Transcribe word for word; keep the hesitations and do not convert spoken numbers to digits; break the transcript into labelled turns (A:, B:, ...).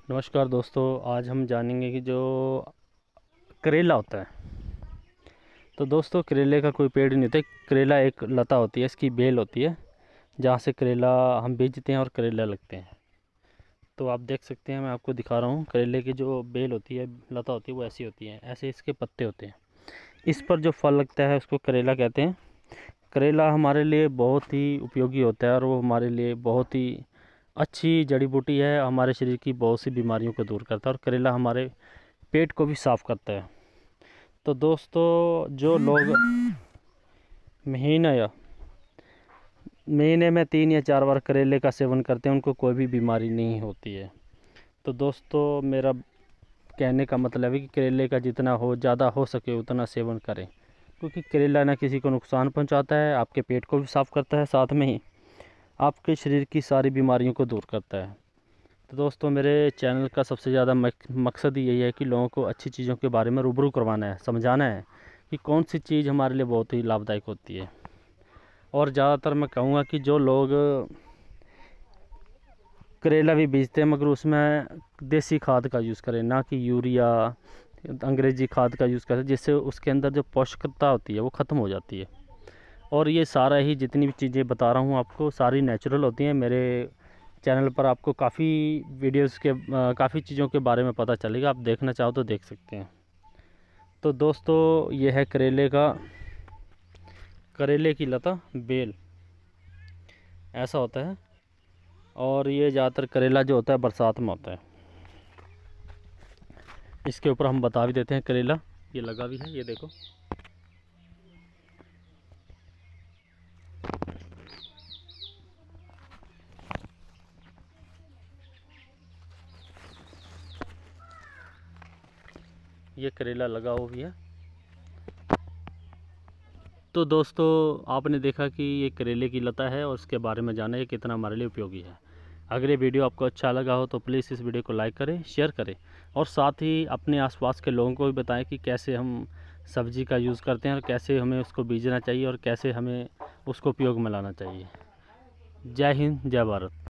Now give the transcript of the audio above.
A: नमस्कार दोस्तों, आज हम जानेंगे कि जो करेला होता है। तो दोस्तों, करेले का कोई पेड़ नहीं होता है। करेला एक लता होती है, इसकी बेल होती है जहाँ से करेला हम बेचते हैं और करेला लगते हैं। तो आप देख सकते हैं, मैं आपको दिखा रहा हूँ। करेले की जो बेल होती है, लता होती है, वो ऐसी होती है। ऐसे इसके पत्ते होते हैं। इस पर जो फल लगता है उसको करेला कहते हैं। करेला हमारे लिए बहुत ही उपयोगी होता है और वो हमारे लिए बहुत ही अच्छी जड़ी बूटी है। हमारे शरीर की बहुत सी बीमारियों को दूर करता है और करेला हमारे पेट को भी साफ़ करता है। तो दोस्तों, जो लोग महीना या महीने में तीन या चार बार करेले का सेवन करते हैं, उनको कोई भी बीमारी नहीं होती है। तो दोस्तों, मेरा कहने का मतलब है कि करेले का जितना हो ज़्यादा हो सके उतना सेवन करें, क्योंकि करेला ना किसी को नुकसान पहुंचाता है, आपके पेट को भी साफ़ करता है, साथ में ही आपके शरीर की सारी बीमारियों को दूर करता है। तो दोस्तों, मेरे चैनल का सबसे ज़्यादा मकसद यही है कि लोगों को अच्छी चीज़ों के बारे में रूबरू करवाना है, समझाना है कि कौन सी चीज़ हमारे लिए बहुत ही लाभदायक होती है। और ज़्यादातर मैं कहूँगा कि जो लोग करेला भी बीजते हैं, मगर उसमें देसी खाद का यूज़ करें, ना कि यूरिया अंग्रेज़ी खाद का यूज़ करें, जिससे उसके अंदर जो पौष्टिकता होती है वो ख़त्म हो जाती है। और ये सारा ही जितनी भी चीज़ें बता रहा हूँ आपको, सारी नेचुरल होती हैं। मेरे चैनल पर आपको काफ़ी वीडियोस के काफ़ी चीज़ों के बारे में पता चलेगा, आप देखना चाहो तो देख सकते हैं। तो दोस्तों, ये है करेले का करेले की लता बेल, ऐसा होता है। और ये ज़्यादातर करेला जो होता है बरसात में होता है। इसके ऊपर हम बता भी देते हैं, करेला ये लगा भी है, ये देखो। ये करेला लगा हुआ भी है। तो दोस्तों, आपने देखा कि ये करेले की लता है और उसके बारे में जाना ये कितना हमारे लिए उपयोगी है। अगर ये वीडियो आपको अच्छा लगा हो तो प्लीज़ इस वीडियो को लाइक करें, शेयर करें और साथ ही अपने आसपास के लोगों को भी बताएं कि कैसे हम सब्ज़ी का यूज़ करते हैं और कैसे हमें उसको बीजना चाहिए और कैसे हमें उसको उपयोग में लाना चाहिए। जय हिंद, जय भारत।